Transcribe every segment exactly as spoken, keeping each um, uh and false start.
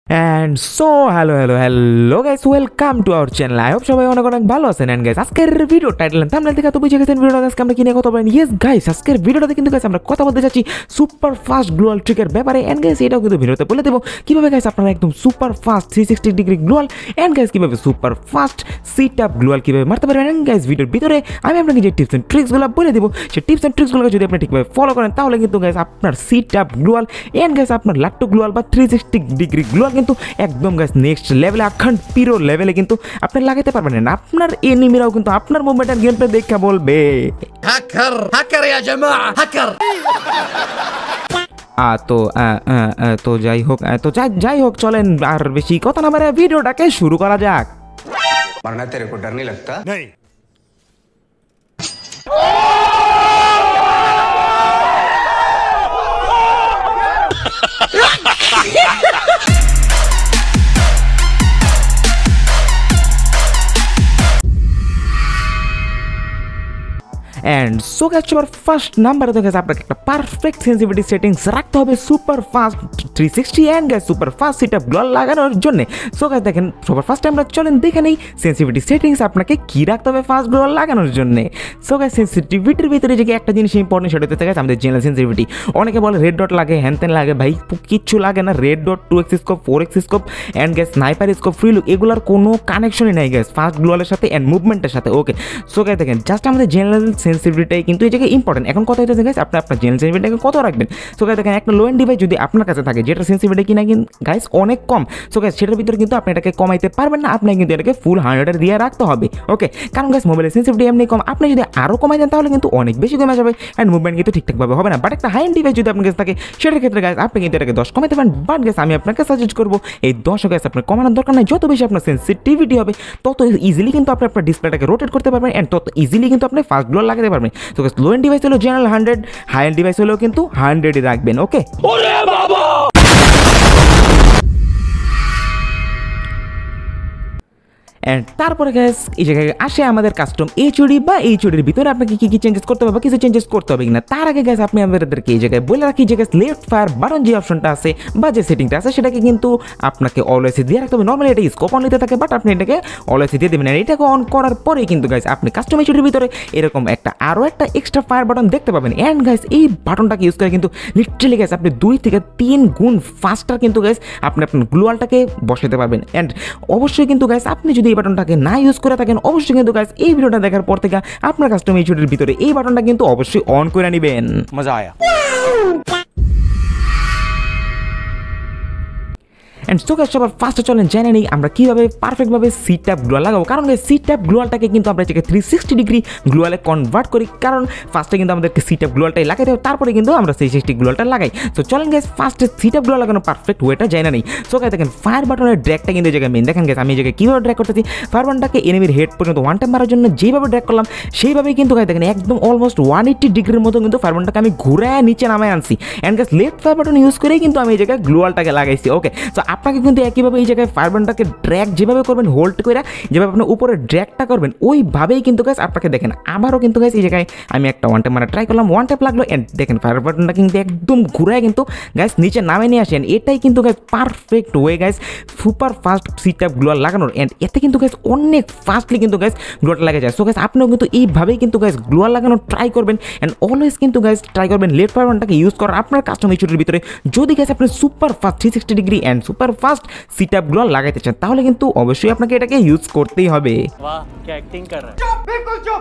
And so hello hello hello guys, welcome to our channel. I hope সবাই অনেক অনেক ভালো আছেন। and guys আজকের ভিডিও টাইটেল এন্ড থাম্বনেল দেখে তো বুঝে গেছেন ভিডিওটা আজকে আমরা কি নিয়ে কথা বলবো। yes guys আজকের ভিডিওটাতে কিন্তু guys আমরা কথা বলতে যাচ্ছি সুপার ফাস্ট গ্লোয়াল ট্রিকের ব্যাপারে। and guys এটাও কিন্তু ভিডিওতে বলে দেব কিভাবে guys আপনারা একদম super fast three sixty degree gloo wall and guys কিভাবে super fast sit up gloo wall কিভাবে মারতে পারবেন। and guys ভিডিওর ভিতরে আমি আপনাকে যে টিপস এন্ড ট্রিক্সগুলো বলে দেব, সেই টিপস এন্ড ট্রিক্সগুলো যদি আপনি ঠিকভাবে ফলো করেন তাহলে কিন্তু guys আপনার sit up gloo wall and guys আপনার লাট্টু গ্লোয়াল বা থ্রি সিক্সটি ডিগ্রি গ্লোয়াল কিন্তু একদম গাইস নেক্সট লেভেলে আখন্ড পিরো লেভেলে কিন্তু আপনি লাগাতে পারবেন না। আপনার এনিমিরাও কিন্তু আপনার মুভমেন্টের গেম প্লে দেখে বলবে হ্যাকার হ্যাকার ইয়া জামাআ হ্যাকার। আ তো তো যাই হোক তো যাই হোক চলেন আর বেশি কথা না বাড়িয়ে ভিডিওটাকে শুরু করা যাক। वरना तेरे को डर नहीं लगता? नहीं। and so guys সবার ফার্স্ট নাম্বারে তো গেছে আপনাকে একটা পারফেক্ট সেন্সিটিভিটি সেটিংস রাখতে হবে super fast three sixty and guys super fast setup gloo wall লাগানোর জন্য। সো গাইস দেখেন সবার ফার্স্ট আমরা চলেন দেখে নেই সেন্সিটিভিটি সেটিংস আপনাকে কি রাখতে হবে ফাস্ট গ্লোয়াল লাগানোর জন্য। সো গাইস সেন্সিটিভিটির ভিতরে যে একটা জিনিস ইম্পর্টেন্ট সেটা হচ্ছে গাইস আমাদের জেনারেল সেন্সিটিভিটি। অনেকে বলে রেড ডট লাগে হ্যান ত্যান লাগে, ভাই কিচ্ছু লাগে না। Red dot two X scope four X scope and guys sniper scope free look এগুলোর কোনো কানেকশনই নাই গাইস ফাস্ট গ্লোয়ালের সাথে এন্ড মুভমেন্টের সাথে। ওকে সো গাইস দেখেন জাস্ট আমাদের জেনারেল সেন্সিটিভিটিটাই কিন্তু এই জায়গায় ইম্পর্টেন্ট। এখন কথা হইতেছে গাইস আপনি আপনার জেনারেল সেন্সিটিভিটিটাকে কত রাখবেন। সো গাইস দেখেন একটা লো এন্ড ডিভাইস যদি আপনার কাছে থাকে যেটা সেন্সিটিভিটি কিনা কিন্তু গাইস অনেক কম, সো গাইস সেটার ভিতরে কিন্তু আপনি এটাকে কমাইতে পারবেন না, আপনি কিন্তু এটাকে ফুল হান্ড্রেডের দিয়ে রাখতে হবে। ওকে কারণ গাইস মোবাইলের সেন্সিটিভিটি এমনি কম, আপনি যদি আরও কমাই দেন তাহলে কিন্তু অনেক বেশি কমে যাবে অ্যান্ড মুভমেন্ট কিন্তু ঠিকঠাকভাবে হবে না। বাট একটা হাই এন্ড ডিভাইস যদি আপনার কাছে থাকে সেটার ক্ষেত্রে গাইস আপনি কিন্তু এটাকে দশ কমাইতে পারেন। বাট গাইস আমি আপনাকে সাজেস্ট করবো এই দশ গাইস আপনার কমানোর দরকার নাই। যত বেশি আপনার সেন্সিটিভিটি হবে তত ইজিলি কিন্তু আপনি আপনার ডিসপ্লেটাকে রোটেট করতে পারবেন অ্যান্ড তত ইজিলি কিন্তু আপনি ফাস্ট গ্লোয়াল লাগাতে পারবেন। তো গাইস লো এন্ড ডিভাইস হলো general hundred, high end device হলেও কিন্তু হান্ড্রেডই রাখবেন। ওকে ওরে বাবা অ্যান্ড তারপরে গ্যাস এই জায়গায় আসে আমাদের কাস্টম এইচওডি বা এইচওডির ভিতরে আপনাকে কী কী চেঞ্জেস করতে হবে বা কিছু চেঞ্জেস করতে হবে কিনা তার আগে গ্যাস আপনি আমাদেরকে এই জায়গায় বলে রাখি যে গ্যাস লেফট ফায়ার বাটন যে অপশনটা আছে বা যে সেটিংটা আছে সেটাকে কিন্তু আপনাকে অলওয়েজ দিয়ে রাখতে হবে। নর্মালি এটা স্কোপ অন নিতে থাকে বাট আপনি এটাকে অলওয়েজ দিয়ে দেবেন। আর এটাকে অন করার পরেই কিন্তু গাইস আপনি কাস্টম এইচওডির ভিতরে এরকম একটা আরও একটা এক্সট্রা ফায়ার বাটন দেখতে পাবেন। অ্যান্ড গাইস এই বাটনটাকে ইউজ করে কিন্তু লিটারালি গাইস আপনি দুই থেকে তিন গুণ ফাস্টার কিন্তু গাইস আপনি আপনার গ্লোয়ালটাকে বসাতে পারবেন। অ্যান্ড অবশ্যই কিন্তু গাইস আপনি যদি এই বাটনটাকে না ইউজ করে থাকেন অবশ্যই কিন্তু গাইস এই ভিডিওটা দেখার পর থেকে আপনার কাস্টম এইচওডির ভিতরে এই বাটনটা কিন্তু অবশ্যই অন করে নেবেন। মজা আয়া। অ্যান্ড সো গাইস সবার ফার্স্টে চলেন জেনে নিই আমরা কীভাবে পারফেক্টভাবে সিট ট্যাপ গ্লোয়াল লাগাবো। কারণ সিট ট্যাপ গ্লোয়ালটাকে কিন্তু আমরা এটাকে থ্রি সিক্সটি ডিগ্রি গ্লোয়ালে কনভার্ট করি, কারণ ফার্স্টে কিন্তু আমাদেরকে সিট ট্যাপ গ্লোয়ালটাই লাগাইতে হবে তারপরে কিন্তু আমরা থ্রি সিক্সটি গ্লোয়ালটা লাগাই। তো চলেন গাইস ফার্স্টে সিট ট্যাপ গ্লোয়াল লাগানো পারফেক্ট ওয়েটা জেনে নেই। সো গাইস দেখেন ফায়ার বাটনের ড্র্যাগটা কিন্তু এই জায়গায় মেন দেখেন গাইস আমি এই জায়গায় কীভাবে ড্র্যাগ করতেছি ফায়ার বাটনটাকে এনিমির হেড পর্যন্ত ওয়ান টাইম মারার জন্য যেভাবে ড্র্যাগ করলাম সেইভাবেই কিন্তু গাইস দেখেন একদম অলমোস্ট ওয়ান এইট্টি ডিগ্রির মতো কিন্তু ফায়ার বাটনটাকে আমি ঘুরে নিচে নামায় আনছি। And guys left fire button use করেই কিন্তু আমি এই জায়গায় গ্লোয়ালটাকে লাগাইছি। ওকে সো আপনাকে কিন্তু একইভাবে এই জায়গায় ফায়ার বাটনটাকে ড্র্যাগ যেভাবে করবেন হোল্ড করে যেভাবে আপনি উপরে ড্র্যাগটা করবেন ওইভাবেই কিন্তু গাইস আপনাকে দেখেন আবারও কিন্তু গাইস এই জায়গায় আমি একটা ওয়ান টাইম মারা ট্রাই করলাম, ওয়ান ট্যাপ লাগলো অ্যান্ড দেখেন ফায়ার বাটনটা কিন্তু একদম ঘুরায় কিন্তু গাইস নিচে নামে নিয়ে আসেন। এটাই কিন্তু guys perfect way guys super fast sit tap gloo wall লাগানোর। অ্যান্ড এতে কিন্তু গাইস অনেক ফাস্টলি কিন্তু গাইস গ্লোয়ালটা লাগা যায়। সো গাইস আপনিও কিন্তু এইভাবেই কিন্তু গাইস গ্লোয়াল লাগানোর ট্রাই করবেন অ্যান্ড অলওয়েজ কিন্তু গাইস ট্রাই করবেন লেফট ফায়ার বাটনটাকে ইউজ করার আপনার কাস্টম এইচওডির ভিতরে। যদি গাইস আপনি super fast three sixty degree and super fast sit tap gloo wall লাগাইতে চান তাহলে কিন্তু অবশ্যই আপনাকে এটাকে ইউজ করতেই হবে। वाह क्या एक्टिंग कर रहा है। चुप बिल्कुल चुप।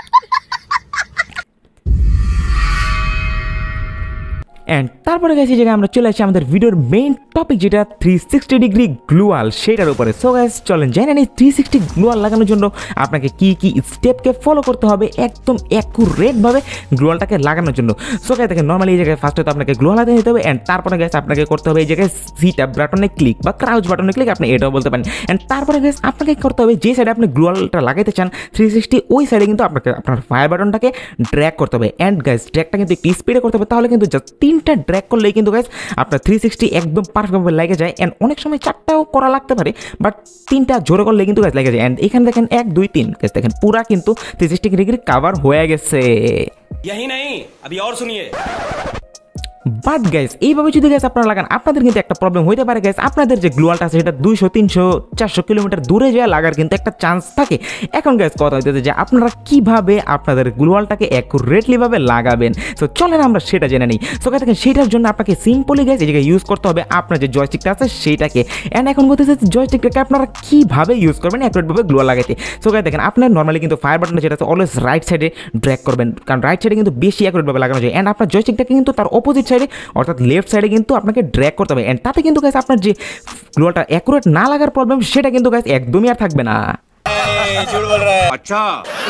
অ্যান্ড তারপরে গেছি জায়গায় আমরা চলে আসি আমাদের ভিডিওর মেইন টপিক যেটা থ্রি সিক্সটি ডিগ্রি গ্লোয়াল সেটার উপরে। সো গাইস চলেন জেনে নিই থ্রি সিক্সটি গ্লোয়াল লাগানোর জন্য আপনাকে কী কী স্টেপকে ফলো করতে হবে একদম অ্যাকুরেটভাবে গ্লোয়ালটাকে লাগানোর জন্য। সো গাইস দেখেন নর্মালি এই জায়গায় ফার্স্টে তো আপনাকে গ্লোয়াল লাগাতে দিতে হবে অ্যান্ড তারপরে গাইস আপনাকে করতে হবে এই জায়গায় সিট আপ বাটনে ক্লিক বা ক্রাউচ বাটনে ক্লিক আপনি এটাও বলতে পারেন। অ্যান্ড তারপরে গাইস আপনাকে করতে হবে যে সাইডে আপনি গ্লোয়ালটা লাগাইতে চান থ্রি সিক্সটি ওই সাইডে কিন্তু আপনাকে আপনার ফায়ার বাটনটাকে ড্র্যাগ করতে হবে। অ্যান্ড গাইস ড্র্যাগটা কিন্তু একটু স্পিডে করতে হবে তাহলে কিন্তু জাস্ট তিনটা ড্র্যাগ করলেই কিন্তু গাইস আপনার থ্রি সিক্সটি একদম পারফেক্টভাবে লেগে যায়। অ্যান্ড অনেক সময় চারটাও করা লাগতে পারে বাট তিনটা জোরে করলে কিন্তু গাইস লেগে যায়। অ্যান্ড এখানে দেখেন এক দুই তিন গাইস দেখেন পুরা কিন্তু থ্রি সিক্সটি ডিগ্রি কভার হয়ে গেছে। यही नहीं अभी और सुनिए। বাট গাইস এইভাবে যদি গাইস আপনারা লাগান আপনাদের কিন্তু একটা প্রবলেম হইতে পারে গাইস, আপনাদের যে গ্লুয়ালটা আছে সেটা দুইশো তিনশো চারশো কিলোমিটার দূরে যায় লাগার কিন্তু একটা চান্স থাকে। এখন গাইস কথা হইতেছে যে আপনারা কিভাবে আপনাদের গ্লুয়ালটাকে অ্যাকুরেটলি ভাবে লাগাবেন। সো চলেন আমরা সেটা জেনে নিই। সো গাইস দেখেন সেটার জন্য আপনাকে সিম্পলি গাইস এই জায়গায় ইউজ করতে হবে আপনার যে জয়স্টিকটা আছে সেইটাকে। অ্যান্ড এখন বলতেছে জয়স্টিকটাকে আপনারা কিভাবে ইউজ করবেন অ্যাকুরেটভাবে গ্লুয়াল লাগাইতে। সো গাইস দেখেন আপনার নর্মালি কিন্তু ফায়ার বাটন যেটা আছে অলওয়েজ রাইট সাইডে ড্র্যাগ করবেন, কারণ রাইট সাইডে কিন্তু বেশি অ্যাকুরেটভাবে লাগানো যায়। অ্যান্ড আপনার জয়স্টিকটাকে কিন্তু তার অপোজিট সাইডে অর্থাৎ লেফট সাইডে কিন্তু আপনাকে ড্র্যাগ করতে হবে। অ্যান্ড তাতে কিন্তু গাইস আপনার যে গ্লুয়ালটা অ্যাকুরেট না লাগার প্রবলেম সেটা কিন্তু গাইস একদমই আর থাকবে না। अच्छा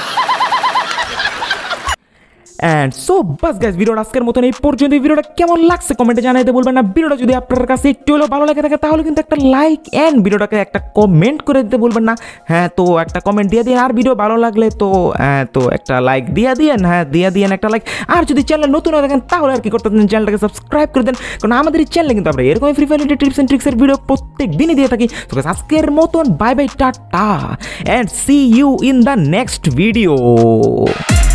অ্যান্ড সো বাস গাইস ভিডিওটা আজকের মতন এই পর্যন্ত। ভিডিওটা কেমন লাগছে কমেন্টে জানাইতে বলবেন না। ভিডিওটা যদি আপনার কাছে একটু হলেও ভালো লাগে থাকে তাহলে কিন্তু একটা লাইক অ্যান্ড ভিডিওটাকে একটা কমেন্ট করে দিতে বলবেন না। হ্যাঁ তো একটা কমেন্ট দিয়ে দিন, আর ভিডিও ভালো লাগলে তো হ্যাঁ তো একটা লাইক দিয়ে দিয়েন, হ্যাঁ দিয়ে দিয়েন একটা লাইক। আর যদি চ্যানেল নতুন হয়ে থাকেন তাহলে আর কি করতে দেন, চ্যানেলটাকে সাবস্ক্রাইব করে দেন, কারণ আমাদের এই চ্যানেলে কিন্তু আমরা এরকম ফ্রি ফায়ার টিপস অ্যান্ড ট্রিক্সের ভিডিও প্রত্যেক দিনই দিয়ে থাকি। তো আজকের মতন বাই বাই টাটা and see you in the next video.